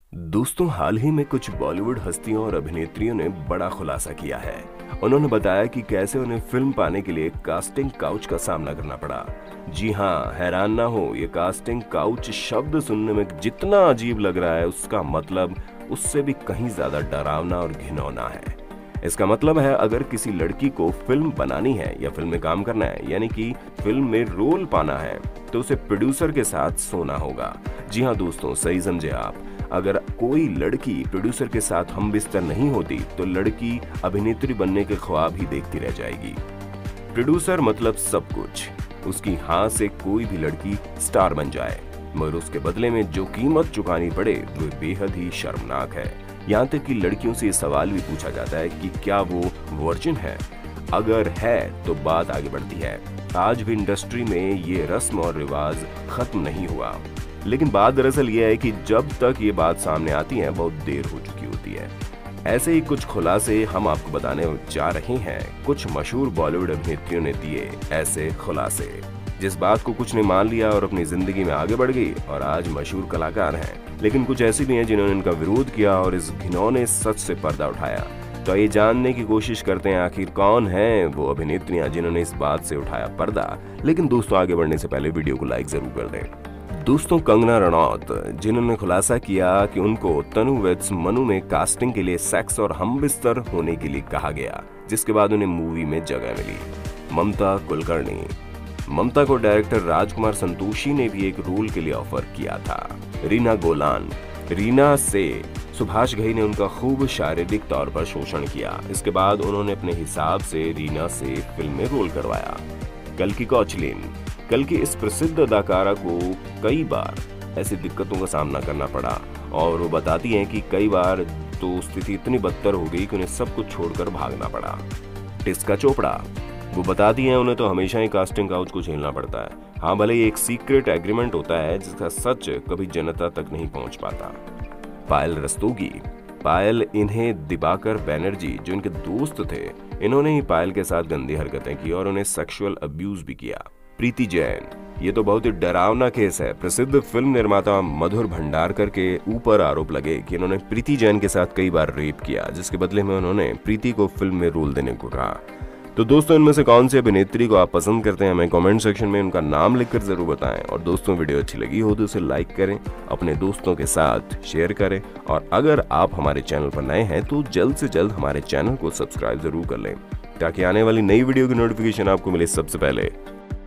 दोस्तों, हाल ही में कुछ बॉलीवुड हस्तियों और अभिनेत्रियों ने बड़ा खुलासा किया है। उन्होंने बताया कि कैसे उन्हें फिल्म पाने के लिए कास्टिंग काउच का सामना करना पड़ा। जी हाँ, हैरान ना हो, ये कास्टिंग काउच शब्द सुनने में जितना अजीब लग रहा है, उसका मतलब उससे भी कहीं ज्यादा डरावना और घिनौना है। इसका मतलब है, अगर किसी लड़की को फिल्म बनानी है या फिल्म में काम करना है, यानी कि फिल्म में रोल पाना है, तो उसे प्रोड्यूसर के साथ सोना होगा। जी हाँ दोस्तों, सही समझे आप। अगर कोई लड़की प्रोड्यूसर के साथ हमबिस्तर नहीं होती तो लड़की अभिनेत्री बनने के ख्वाब ही देखती रह जाएगी। प्रोड्यूसर मतलब सब कुछ। उसकी हाँ से कोई भी लड़की स्टार बन जाए, मगर उसके बदले में जो कीमत चुकानी पड़े वो बेहद ही शर्मनाक है। यहाँ तक कि लड़कियों से ये सवाल भी पूछा जाता है कि क्या वो वर्जिन है। अगर है तो बात आगे बढ़ती है। आज भी इंडस्ट्री में ये रस्म और रिवाज खत्म नहीं हुआ, लेकिन बात दरअसल ये है कि जब तक ये बात सामने आती है बहुत देर हो चुकी होती है। ऐसे ही कुछ खुलासे हम आपको बताने जा रहे हैं। कुछ मशहूर बॉलीवुड अभिनेत्रियों ने दिए ऐसे खुलासे, जिस बात को कुछ ने मान लिया और अपनी जिंदगी में आगे बढ़ गई और आज मशहूर कलाकार हैं। लेकिन कुछ ऐसी भी हैं जिन्होंने इनका विरोध किया और इस घिनौने सच से पर्दा उठाया। तो ये जानने की कोशिश करते हैं आखिर कौन है वो अभिनेत्रियां जिन्होंने इस बात से उठाया पर्दा। लेकिन दोस्तों, आगे बढ़ने से पहले वीडियो को लाइक जरूर कर दें। दोस्तों, कंगना रनौत, जिन्होंने खुलासा किया कि उनको तनु वेड्स मनु में कास्टिंग के लिए सेक्स और हमबिस्तर होने के लिए कहा गया, जिसके बाद उन्हें मूवी में जगह मिली। ममता कुलकर्णी, ममता को डायरेक्टर राजकुमार संतोषी ने भी एक रोल के लिए ऑफर किया था। रीना गोलान, रीना से सुभाष घई ने उनका खूब शारीरिक तौर पर शोषण किया। इसके बाद उन्होंने अपने हिसाब से रीना से फिल्म में रोल करवाया। कल्कि कौचलिन, कल की इस प्रसिद्ध अदाकारा को कई बार ऐसी दिक्कतों का सामना करना पड़ा और वो बताती हैं कि कई बार तो स्थिति इतनी बदतर हो गई कि उन्हें सब कुछ छोड़कर भागना पड़ा। टिस्का चोपड़ा, वो बताती हैं उन्हें तो हमेशा ही कास्टिंग काउच को झेलना पड़ता है। हाँ, भले ही एक सीक्रेट एग्रीमेंट होता है जिसका सच कभी जनता तक नहीं पहुंच पाता। पायल रस्तोगी, पायल इन्हें दिबाकर बैनर्जी जो इनके दोस्त थे, इन्होंने ही पायल के साथ गंदी हरकतें की और उन्हें सेक्सुअल अब्यूज भी किया। प्रीति जैन, ये तो बहुत ही डरावना केस है। प्रसिद्ध फिल्म निर्माता मधुर भंडारकर के ऊपर आरोप लगे कि इन्होंने प्रीति जैन के साथ कई बार रेप किया, जिसके बदले में उन्होंने प्रीति को फिल्म में रोल देने को कहा। तो दोस्तों, इनमें से कौन सी अभिनेत्री को आप पसंद करते हैं, हमें कमेंट सेक्शन में उनका नाम लिखकर जरूर बताएं। और दोस्तों, वीडियो अच्छी लगी हो तो उसे लाइक करें, अपने दोस्तों के साथ शेयर करें और अगर आप हमारे चैनल पर नए हैं तो जल्द से जल्द हमारे चैनल को सब्सक्राइब जरूर कर लें, ताकि आने वाली नई वीडियो की नोटिफिकेशन आपको मिले सबसे पहले।